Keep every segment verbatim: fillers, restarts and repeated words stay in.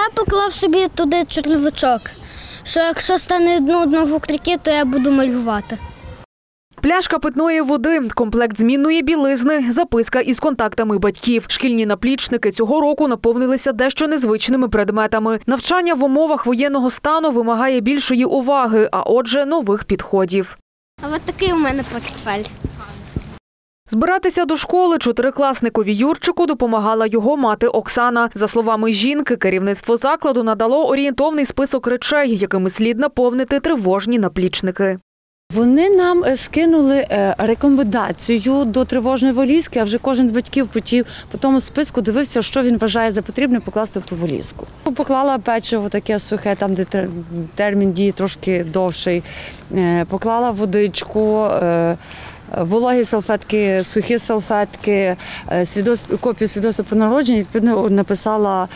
Я поклав собі туди черновичок, що якщо стане нудно в укритті, то я буду малювати. Пляшка питної води, комплект змінної білизни, записка із контактами батьків. Шкільні наплічники цього року наповнилися дещо незвичними предметами. Навчання в умовах воєнного стану вимагає більшої уваги, а отже, нових підходів. А от такий у мене портфель. Збиратися до школи чотирикласникові Юрчику допомагала його мати Оксана. За словами жінки, керівництво закладу надало орієнтовний список речей, якими слід наповнити тривожні наплічники. Вони нам скинули рекомендацію до тривожної валізки, а вже кожен з батьків по тому списку дивився, що він вважає за потрібне покласти в ту валізку. Поклала печиво таке сухе, там де термін дії трошки довший, поклала водичку, вологі салфетки, сухі салфетки, копію свідоцтва про народження, відповідно написала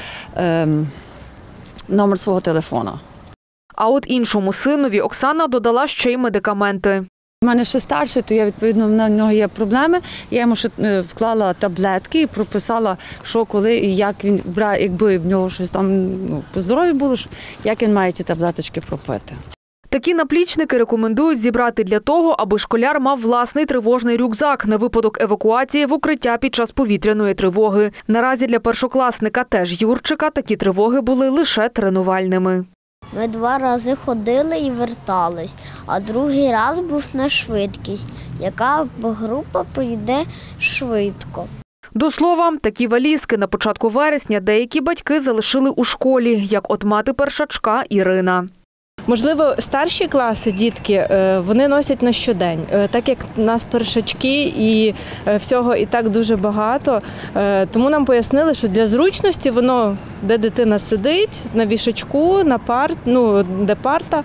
номер свого телефону. А от іншому синові Оксана додала ще й медикаменти. У мене ще старший, то я, відповідно, на нього є проблеми. Я йому ще вклала таблетки і прописала, що коли і як він брав, якби в нього щось там ну, по здоров'ю було, як він має ті таблеточки пропити. Такі наплічники рекомендують зібрати для того, аби школяр мав власний тривожний рюкзак на випадок евакуації в укриття під час повітряної тривоги. Наразі для першокласника теж Юрчика такі тривоги були лише тренувальними. Ми два рази ходили і вертались, а другий раз був на швидкість, яка група пройде швидко. До слова, такі валізки на початку вересня деякі батьки залишили у школі, як от мати першачка Ірина. Можливо, старші класи, дітки, вони носять на щодень. Так як у нас першачки і всього і так дуже багато, тому нам пояснили, що для зручності воно, де дитина сидить, на вішачку, на парт, ну, де парта,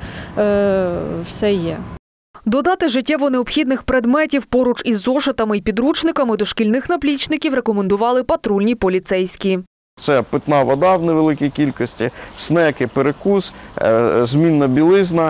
все є. Додати життєво необхідних предметів поруч із зошитами і підручниками до шкільних наплічників рекомендували патрульні поліцейські. Це питна вода в невеликій кількості, снеки, перекус, змінна білизна,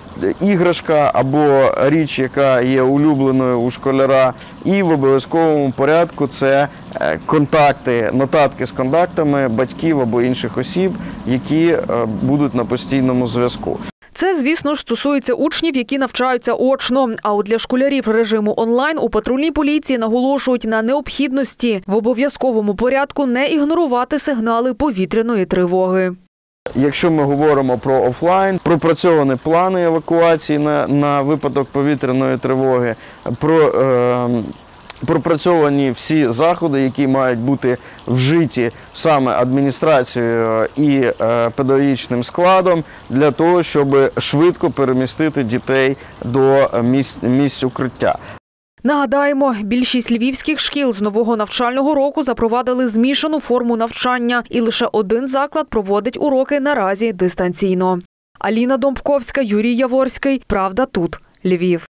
іграшка або річ, яка є улюбленою у школяра. І в обов'язковому порядку це контакти, нотатки з контактами батьків або інших осіб, які будуть на постійному зв'язку. Це, звісно ж, стосується учнів, які навчаються очно. А от для школярів режиму онлайн у патрульній поліції наголошують на необхідності в обов'язковому порядку не ігнорувати сигнали повітряної тривоги. Якщо ми говоримо про офлайн, пропрацьовані плани евакуації на, на випадок повітряної тривоги, про е, пропрацьовані всі заходи, які мають бути вжиті саме адміністрацією і е, педагогічним складом для того, щоб швидко перемістити дітей до місць, місць укриття. Нагадаємо, більшість львівських шкіл з нового навчального року запровадили змішану форму навчання, і лише один заклад проводить уроки наразі дистанційно. Аліна Домбковська, Юрій Яворський. Правда тут. Львів.